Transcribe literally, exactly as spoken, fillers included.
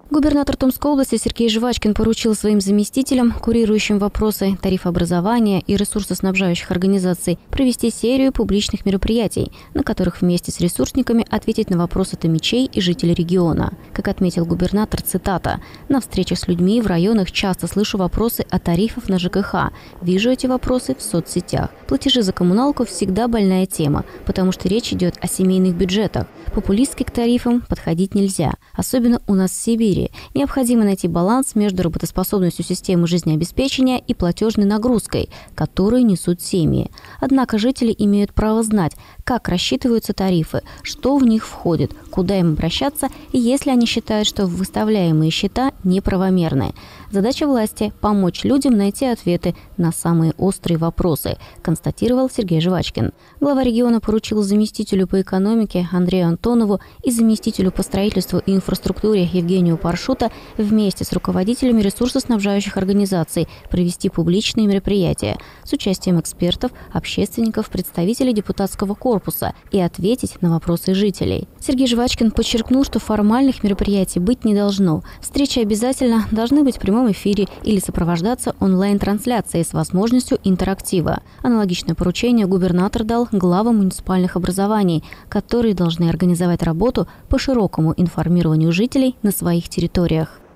Губернатор Томской области Сергей Жвачкин поручил своим заместителям, курирующим вопросы тарифообразования и ресурсоснабжающих организаций, провести серию публичных мероприятий, на которых вместе с ресурсниками ответить на вопросы томичей и жителей региона. Как отметил губернатор, цитата: «На встречах с людьми в районах часто слышу вопросы о тарифах на ЖКХ. Вижу эти вопросы в соцсетях. Платежи за коммуналку всегда больная тема, потому что речь идет о семейных бюджетах. Популистски к тарифам подходить нельзя, особенно у нас в Сибири. Необходимо найти баланс между работоспособностью системы жизнеобеспечения и платежной нагрузкой, которую несут семьи. Однако жители имеют право знать, как рассчитываются тарифы, что в них входит, куда им обращаться, и если они считают, что выставляемые счета неправомерны. Задача власти – помочь людям найти ответы на самые острые вопросы», констатировал Сергей Жвачкин. Глава региона поручил заместителю по экономике Андрею Антонову и заместителю по строительству и инфраструктуре Евгению Паршута вместе с руководителями ресурсоснабжающих организаций провести публичные мероприятия с участием экспертов, общественников, представителей депутатского корпуса и ответить на вопросы жителей. Сергей Жвачкин подчеркнул, что формальных мероприятий быть не должно. Встречи обязательно должны быть в прямом эфире или сопровождаться онлайн-трансляцией с возможностью интерактива. Аналогичное поручение губернатор дал главам муниципальных образований, которые должны организовать работу по широкому информированию жителей на своих территориях.